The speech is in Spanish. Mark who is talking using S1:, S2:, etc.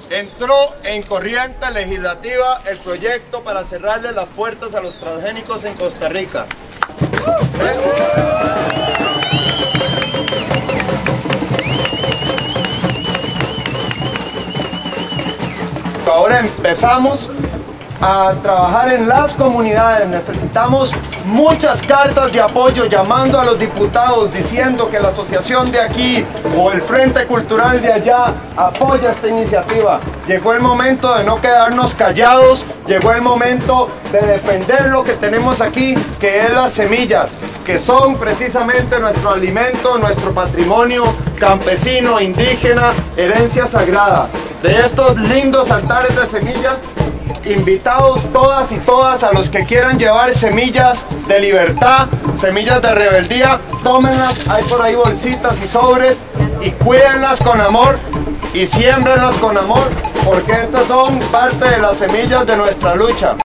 S1: entró en corriente legislativa el proyecto para cerrarle las puertas a los transgénicos en Costa Rica. Ahora empezamos a trabajar en las comunidades. Necesitamos muchas cartas de apoyo llamando a los diputados diciendo que la asociación de aquí o el Frente Cultural de allá apoya esta iniciativa. Llegó el momento de no quedarnos callados, llegó el momento de defender lo que tenemos aquí, que es las semillas, que son precisamente nuestro alimento, nuestro patrimonio campesino, indígena, herencia sagrada. De estos lindos altares de semillas, invitados todas y todas a los que quieran llevar semillas de libertad, semillas de rebeldía, tómenlas, hay por ahí bolsitas y sobres, y cuídenlas con amor y siémbrenlas con amor, porque estas son parte de las semillas de nuestra lucha.